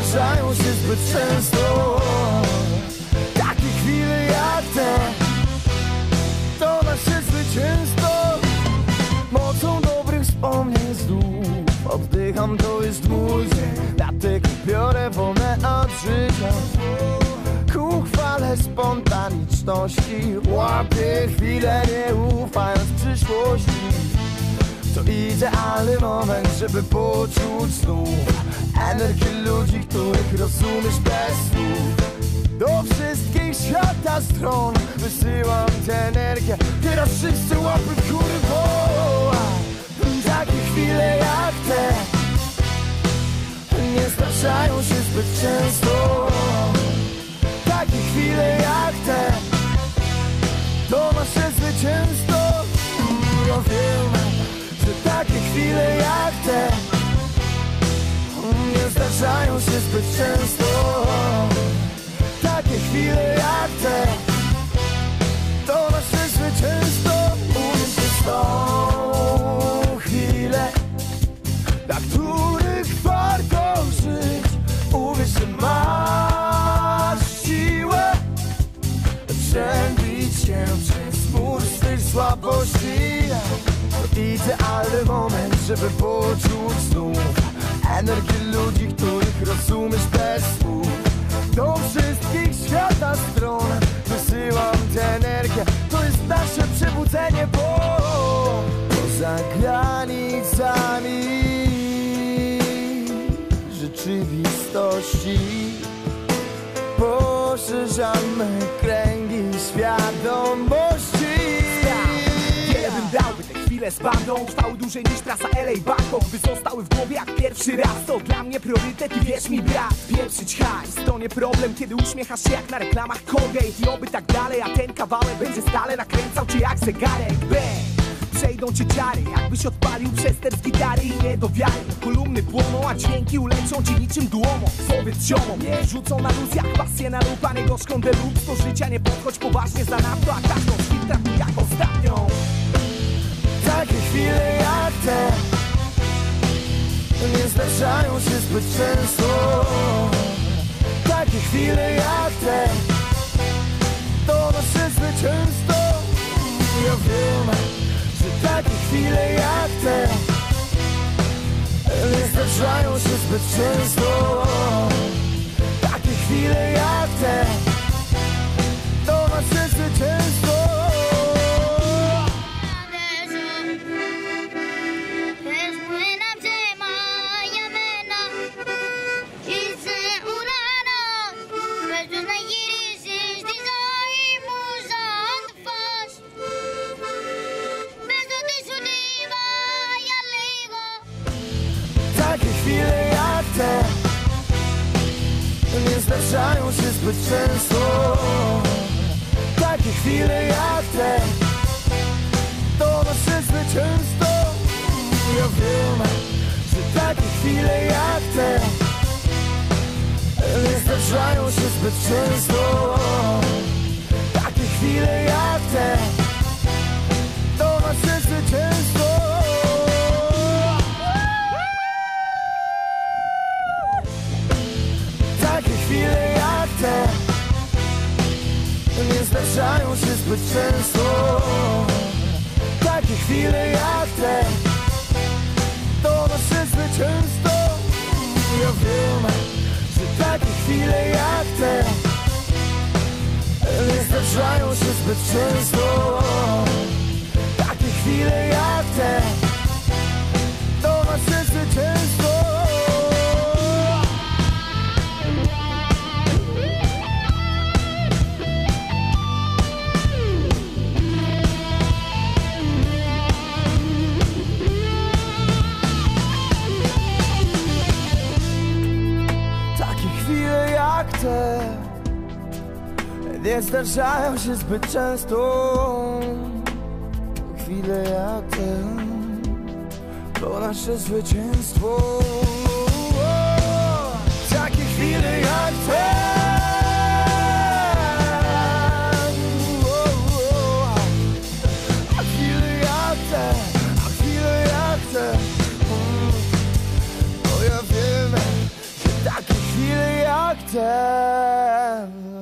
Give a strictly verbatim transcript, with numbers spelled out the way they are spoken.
zdarzają się zbyt często. Takie chwile jak te to nasze zwycięstwo. Mocą dobrych wspomnień znów oddycham, to jest mój dzień. Dlatego biorę wolne od życia ku chwale spontaniczności. Łapię chwilę, nie ufając przyszłości. To idealny moment, żeby poczuć znów energię ludzi, których rozumiesz bez słów. Do wszystkich świata stron wysyłam tę energię. Teraz wszyscy łapy w górę, bo takie chwile jak te nie zdarzają się zbyt często. Takie chwile jak te to nasze zwycięstwo. Ja wiem, że takie chwile jak te nie zdarzają się zbyt często. Takie chwile jak te to nasze zwycięstwo. Uwierz w tą chwilę, dla których warto żyć. Uwierz, że masz siłę przebić się przez mur swych słabości. To idealny moment, żeby poczuć znów energię ludzi, których rozumiesz bez słów. Do wszystkich świata stron wysyłam tę energię. To jest nasze przebudzenie, bo poza granicami rzeczywistości poszerzamy kręgi świadomości. Wiele bym dałby te chwile z bandą, trwały dłużej niż trasa L A Bangkok, by zostały w głowie jak pierwszy raz. To dla mnie priorytet i wierz mi brat, pieprzyć hajs to nie problem, kiedy uśmiechasz się jak na reklamach Colgate. I oby tak dalej, a ten kawałek będzie stale nakręcał cię jak zegarek. Bang! Przejdą cię ciary, jakbyś odpalił przester z gitary i nie do wiary. Kolumny płoną, a dźwięki uleczą ci niczym dłomą. Powiedz ziomom, nie rzucą na luz jak pasję na lub, a nie gorzką deluxe. Do życia nie podchodź poważnie zanadto, a każdą z nich traktuj jak ostatnią. Takie chwile jak te nie zdarzają się zbyt często. Takie chwile jak te to nasze zwycięstwo. Ja wiem, że takie chwile jak te nie zdarzają się zbyt często. Takie chwile jak te to nasze zwycięstwo. Takie chwile jak te nie zdarzają się zbyt często. Takie chwile jak te to nasze zwycięstwo. Ja wiem, że takie chwile jak te nie zdarzają się zbyt często. Takie chwile jak te to nasze zwycięstwo. Takie chwile jak te nie zdarzają się zbyt często. Takie chwile jak te to nasze zwycięstwo. Ja wiem, że takie chwile jak te nie zdarzają się zbyt często. Takie chwile jak te to nasze zwycięstwo. Te nie zdarzają się zbyt często. Chwile jak te to nasze zwycięstwo. Takie chwile jak te a chwile jak te, a chwile jak te. O ja wiem, że takie chwile ten